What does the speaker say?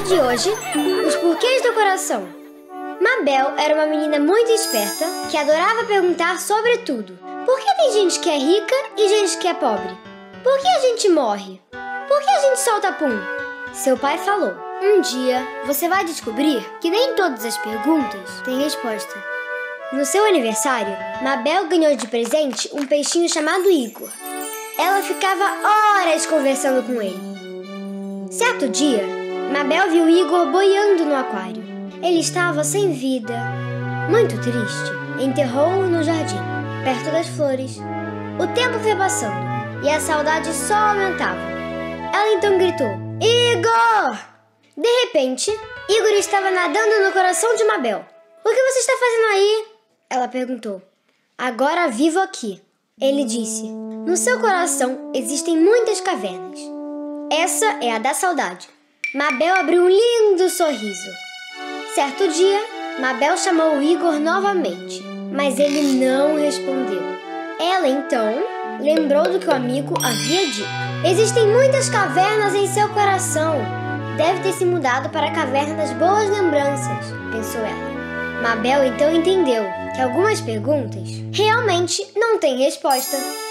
de hoje, os porquês do coração. Mabel era uma menina muito esperta que adorava perguntar sobre tudo. Por que tem gente que é rica e gente que é pobre? Por que a gente morre? Por que a gente solta pum? Seu pai falou: um dia você vai descobrir que nem todas as perguntas têm resposta. No seu aniversário, Mabel ganhou de presente um peixinho chamado Igor. Ela ficava horas conversando com ele. Certo dia, Mabel viu Igor boiando no aquário. Ele estava sem vida, muito triste. Enterrou-o no jardim, perto das flores. O tempo foi passando e a saudade só aumentava. Ela então gritou: Igor! De repente, Igor estava nadando no coração de Mabel. O que você está fazendo aí? Ela perguntou. Agora vivo aqui. Ele disse: no seu coração existem muitas cavernas. Essa é a da saudade. Mabel abriu um lindo sorriso. Certo dia, Mabel chamou o Igor novamente, mas ele não respondeu. Ela então lembrou do que o amigo havia dito. Existem muitas cavernas em seu coração. Deve ter se mudado para a caverna das boas lembranças, pensou ela. Mabel então entendeu que algumas perguntas realmente não têm resposta.